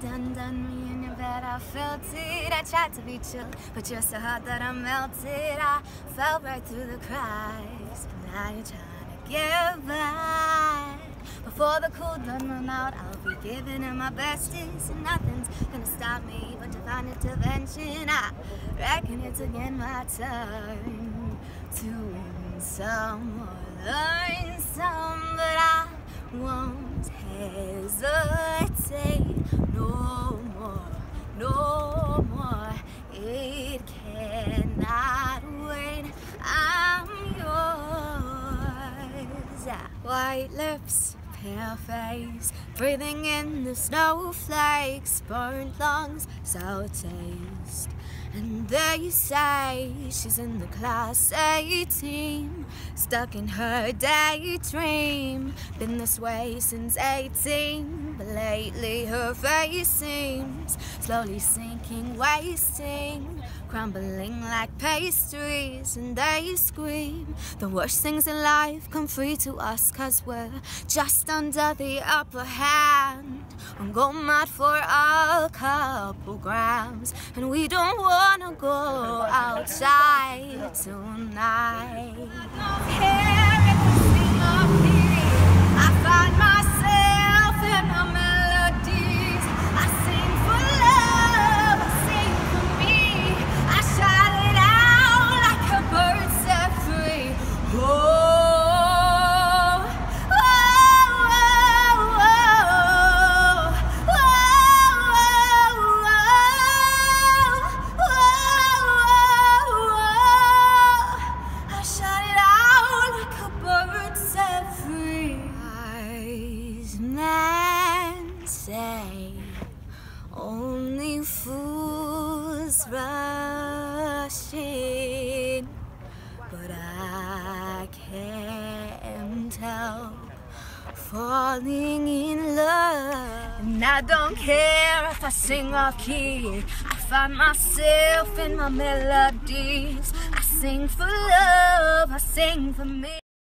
done me in your bed, I felt it. I tried to be chill, but you're so hot that I melted. I fell right through the cracks, but now you're trying to get back. Before the cool done run out, I'll be giving it my bestest, and nothing's gonna stop me but divine intervention. I reckon it's again my turn to win some or learn some, but I won't hesitate no more, no more. It cannot wait. I'm yours. White lips, pale face, breathing in the snowflakes, burnt lungs, sour taste. And there you say she's in the class A team, stuck in her daydream. Been this way since 18, but lately her face seems slowly sinking, wasting, crumbling like pastries. And there you scream, the worst things in life come free to us, 'cause we're just under the upper hand. I'm going mad for a couple grams, and we don't wanna go outside tonight. I don't care if we sing or key. I find myself in my melodies. I sing for love, I sing for me. I shout it out like a bird set free. Oh. Say only fools rush in, but I can't help falling in love. And I don't care if I sing off key. I find myself in my melodies. I sing for love, I sing for me.